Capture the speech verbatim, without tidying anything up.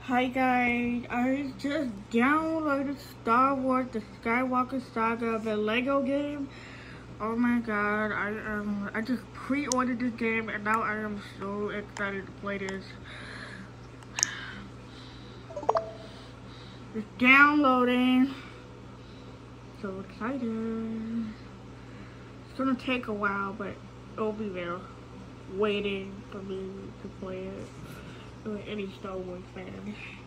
Hi guys, I just downloaded Star Wars The Skywalker Saga, the Lego game. Oh my god, I um I just pre-ordered this game and now I am so excited to play this. It's downloading. So excited. It's gonna take a while, but it'll be there waiting for me to play it. Any Star Wars fan.